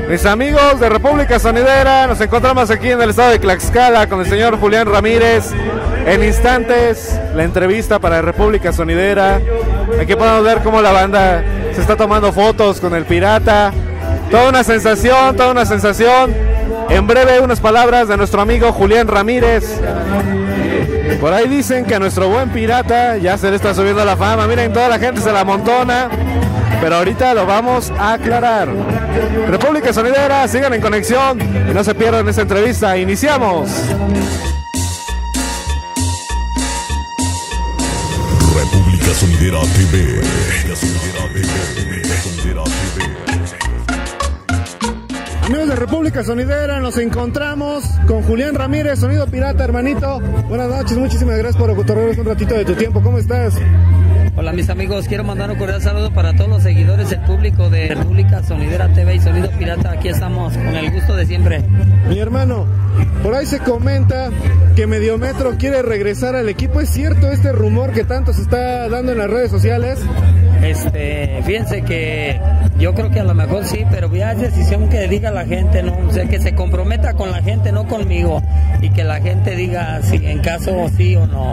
Mis amigos de República Sonidera, nos encontramos aquí en el estado de Tlaxcala con el señor Julián Ramírez. En instantes, la entrevista para República Sonidera. Aquí podemos ver cómo la banda se está tomando fotos con el pirata. Toda una sensación, toda una sensación. En breve, unas palabras de nuestro amigo Julián Ramírez. Por ahí dicen que a nuestro buen pirata ya se le está subiendo la fama. Miren, toda la gente se la amontona. Pero ahorita lo vamos a aclarar. República Sonidera, sigan en conexión y no se pierdan esta entrevista. Iniciamos. República Sonidera TV. Amigos de República Sonidera, nos encontramos con Julián Ramírez, Sonido Pirata, hermanito. Buenas noches, muchísimas gracias por otorgarnos un ratito de tu tiempo. ¿Cómo estás? Hola mis amigos, quiero mandar un cordial saludo para todos los seguidores, el público de República Sonidera TV y Sonido Pirata. Aquí estamos con el gusto de siempre. Mi hermano, por ahí se comenta que Mediometro quiere regresar al equipo. ¿Es cierto este rumor que tanto se está dando en las redes sociales? Fíjense que yo creo que a lo mejor sí, pero ya es decisión que diga la gente, ¿no? O sea, que se comprometa con la gente, no conmigo, y que la gente diga si en caso sí o no.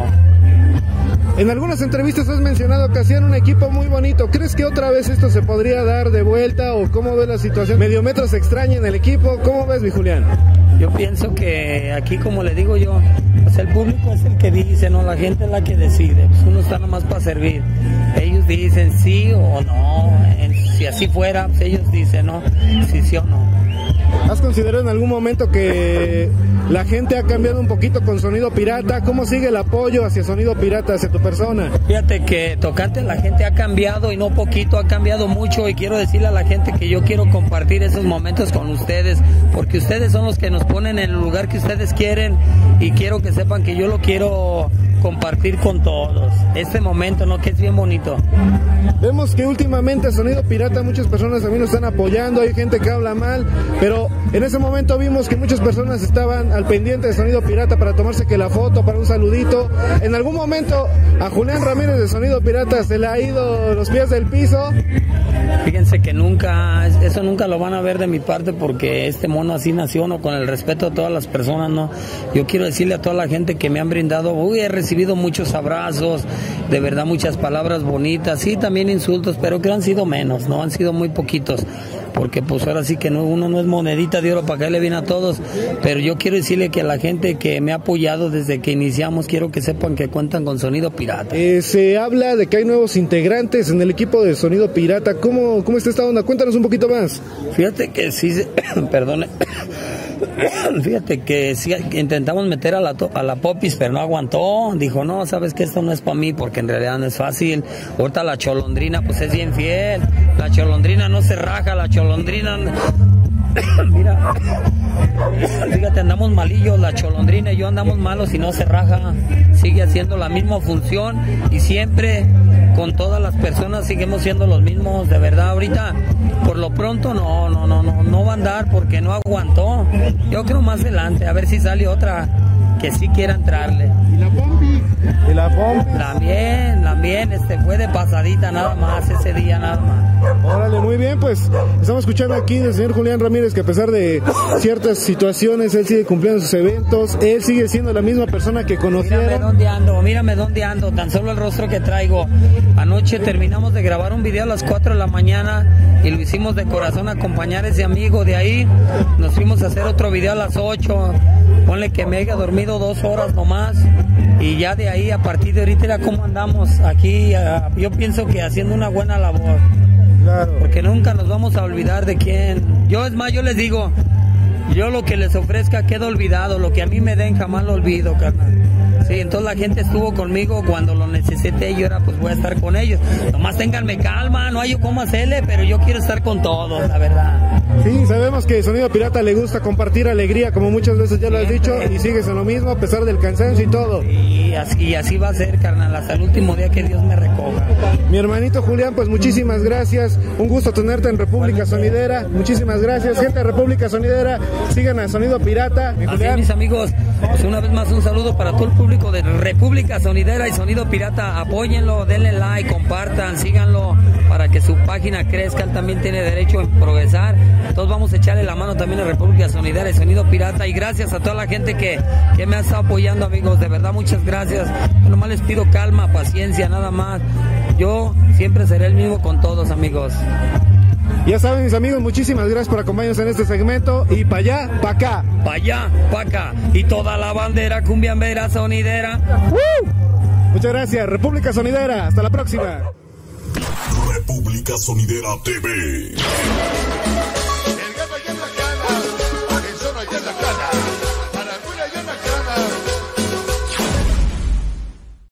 En algunas entrevistas has mencionado que hacían un equipo muy bonito. ¿Crees que otra vez esto se podría dar de vuelta o cómo ves la situación? Mediometro se extraña en el equipo. ¿Cómo ves, mi Julián? Yo pienso que aquí, como le digo yo, pues el público es el que dice, no, la gente es la que decide. Pues uno está nomás para servir. Ellos dicen sí o no. Si así fuera, pues ellos dicen no, si sí o no. ¿Has considerado en algún momento que la gente ha cambiado un poquito con Sonido Pirata? ¿Cómo sigue el apoyo hacia Sonido Pirata, hacia tu persona? Fíjate que tocante la gente ha cambiado y no poquito, ha cambiado mucho, y quiero decirle a la gente que yo quiero compartir esos momentos con ustedes, porque ustedes son los que nos ponen en el lugar que ustedes quieren, y quiero que sepan que yo lo quiero compartir con todos. Este momento, ¿no? Que es bien bonito. Vemos que últimamente Sonido Pirata muchas personas también nos están apoyando, hay gente que habla mal, pero en ese momento vimos que muchas personas estaban al pendiente de Sonido Pirata para tomarse que la foto, para un saludito. En algún momento a Julián Ramírez de Sonido Pirata se le ha ido los pies del piso. Fíjense que nunca, eso nunca lo van a ver de mi parte, porque este mono así nació, ¿no? Con el respeto a todas las personas, ¿no? Yo quiero decirle a toda la gente que me han brindado, he recibido muchos abrazos, de verdad muchas palabras bonitas, sí, también insultos, pero que han sido menos, ¿no? Han sido muy poquitos, porque pues ahora sí que no, uno no es monedita de oro para caerle bien a todos, pero yo quiero decirle que a la gente que me ha apoyado desde que iniciamos, quiero que sepan que cuentan con Sonido Pirata. Se habla de que hay nuevos integrantes en el equipo de Sonido Pirata. ¿Cómo está esta onda? Cuéntanos un poquito más. Fíjate que sí, perdone. Fíjate que sí intentamos meter a la Popis, pero no aguantó. Dijo, no, sabes que esto no es para mí, porque en realidad no es fácil. Ahorita la Cholondrina pues es bien fiel. La Cholondrina no se raja, la Cholondrina... Mira, fíjate, andamos malillos, la Cholondrina y yo andamos malos y no se raja. Sigue haciendo la misma función y siempre con todas las personas seguimos siendo los mismos, de verdad. Ahorita por lo pronto no va a andar porque no aguantó. Yo creo más adelante, a ver si sale otra que sí quiera entrarle. ¿Y la Pompi? ¿Y la Pompi? También, fue de pasadita nada más, ese día nada más. Órale, muy bien, pues estamos escuchando aquí del señor Julián Ramírez que a pesar de ciertas situaciones, él sigue cumpliendo sus eventos, él sigue siendo la misma persona que conocieron. Mírame dónde ando, tan solo el rostro que traigo. Anoche terminamos de grabar un video a las 4 de la mañana y lo hicimos de corazón a acompañar a ese amigo. De ahí nos fuimos a hacer otro video a las 8, ponle que me haya dormido 2 horas nomás. Y ya de ahí, a partir de ahorita, era cómo andamos aquí. Yo pienso que haciendo una buena labor. Claro. Porque nunca nos vamos a olvidar de quién. Yo, es más, yo les digo, yo lo que les ofrezca queda olvidado. Lo que a mí me den jamás lo olvido, carnal. Sí, entonces la gente estuvo conmigo cuando lo necesité, yo era pues voy a estar con ellos. Nomás ténganme calma, no hay yo cómo hacerle, pero yo quiero estar con todos, la verdad. Sí, sabemos que Sonido Pirata le gusta compartir alegría, como muchas veces ya lo has dicho, y sigues en lo mismo a pesar del cansancio y todo. Y así va a ser, carnal, hasta el último día que Dios me recoja. Mi hermanito Julián, pues muchísimas gracias, un gusto tenerte en República Sonidera, muchísimas gracias, gente de República Sonidera, sigan a Sonido Pirata. Así es, mis amigos, pues una vez más un saludo para todo el público de República Sonidera y Sonido Pirata. Apóyenlo, denle like, compartan, síganlo para que su página crezca. Él también tiene derecho a progresar Entonces vamos a echarle la mano también a República Sonidera, el Sonido Pirata, y gracias a toda la gente que me ha estado apoyando, amigos, de verdad muchas gracias. Yo nomás les pido calma, paciencia, nada más. Yo siempre seré el mismo con todos, amigos. Ya saben, mis amigos, muchísimas gracias por acompañarnos en este segmento, y para allá, para acá. Para allá, para acá, y toda la bandera cumbiambera sonidera. Muchas gracias, República Sonidera, hasta la próxima. República Sonidera TV.